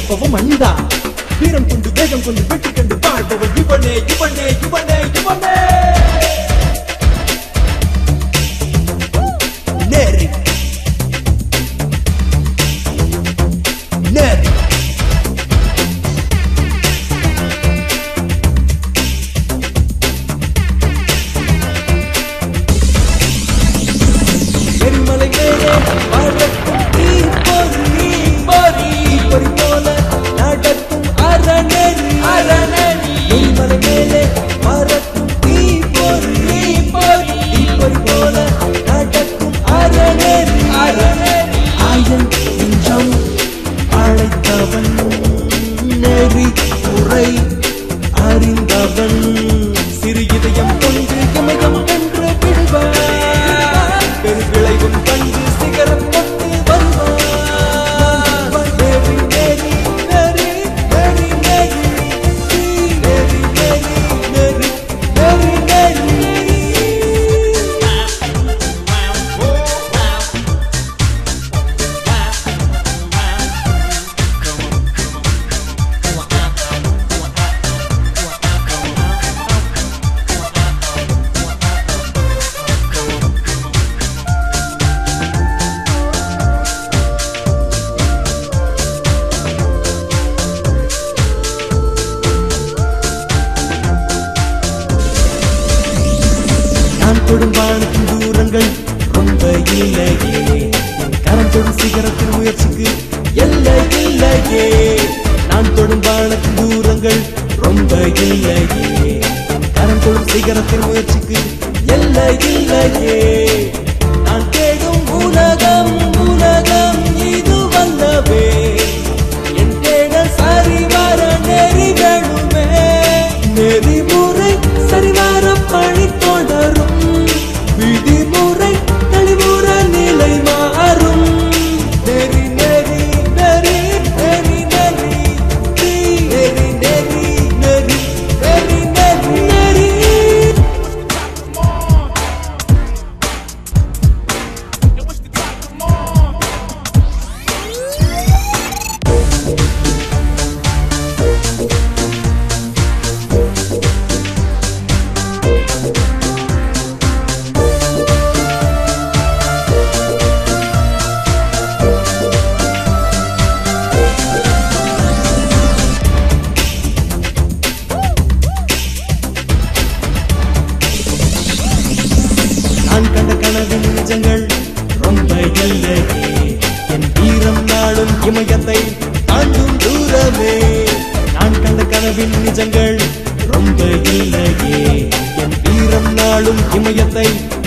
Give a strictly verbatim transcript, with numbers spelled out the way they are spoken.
நிற்பவும் மனிதா வீரம் கொண்டு வேகம் கொண்டு வெற்றி கண்டு வாழ்பவன் இவனே இவனே இவனே இவனே நேரி நேரி எரிமலை மேலே பறக்கும் தீப்பொறி தீப்பொறி போல நடக்கும் அரணேறி அரணேறி எரிமலை மேலே பறக்கும் தீப்பொறி தீப்பொறி தீப்பொறி போல நடக்கும் அரணேறி அரணேறி ஆயன் நெஞ்சம் அழைத்தவன் நெறி குறை அறிந்தவன் சிறு இதயம் கொண்டு இமயம் என்று விடுவான் பெருவிளைவும் கண்டு சிகரம் கொண்டு வருவான் நெறி நெறி நெறி நெறி நெறி நெறி நெறி நெறி நெறி நான் தொடும் வானத்தின் தூரங்கள் ரொம்ப இல்லையே என் கரம் தொடும் சிகரத்தின் முயற்சிக்கு எல்லை இல்லையே நான் தொடும் வானத்தின் தூரங்கள் ரொம்ப இல்லையே என் கரம் தொடும் சிகரத்தின் முயற்சிக்கு எல்லை இல்லையே நான் தேடும் உலகம் உலகம் இது வல்லவே என் தேடல் சரிவர நெறி வேணுமே நெறிமுறை சரிவர பணி தொடரும் விதிமுறை தெளிவுற நிலை மாறும் நெறி நெறி நெறி நெறி நெறி நெறி நெறி நெறி நெறி நெறி நெறி நான் கண்ட கனவின் நிஜங்கள் ரொம்ப இல்லையே என் வீரம் நாளும் இமயத்தை தாண்டும் தூரமே நான் கண்ட கனவின் நிஜங்கள் ரொம்ப இல்லையே என் வீரம் நாளும் இமயத்தை